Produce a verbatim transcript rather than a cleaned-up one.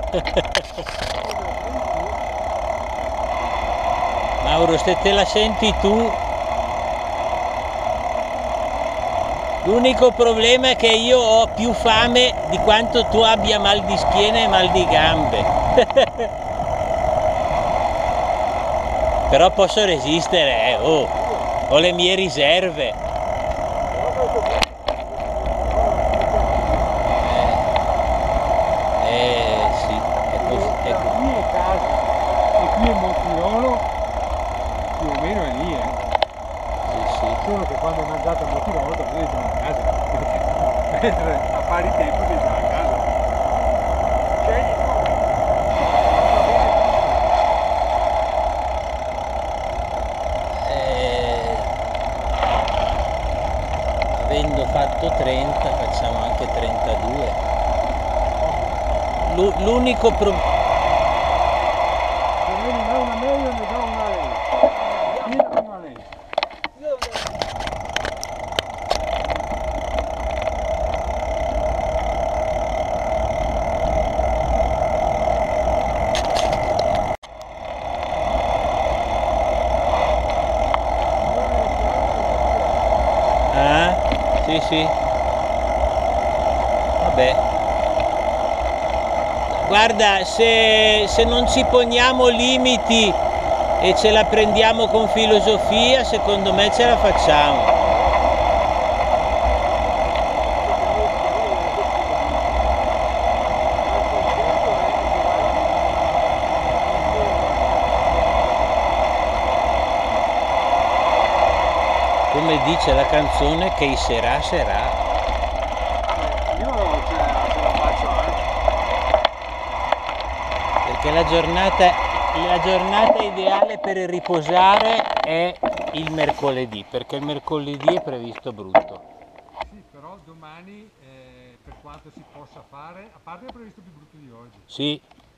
Mauro, se te la senti tu, l'unico problema è che io ho più fame di quanto tu abbia mal di schiena e mal di gambe. Però posso resistere, eh. Oh, ho le mie riserve. Eh sì, è così. È così. Qui è casa e qui è Montirolo, più o meno è lì, eh. Sì, sì. Solo che quando hai mangiato a Montirolo dopo devi tornare a casa. Mentre a pari tempo devi tornare a casa. Scegli tu. Eh, avendo fatto trenta facciamo anche trentadue. L'unico problema... Se lei mi dà una meglio ne do una lei. Io ne do una lei. Ah, sì sì. Vabbè. Guarda, se, se non ci poniamo limiti e ce la prendiamo con filosofia, secondo me ce la facciamo. Come dice la canzone, che sarà sarà. Io ce la, ce la faccio anche. Perché la giornata, la giornata ideale per riposare è il mercoledì, perché il mercoledì è previsto brutto. Sì, però domani, eh, per quanto si possa fare, a parte è previsto più brutto di oggi. Sì.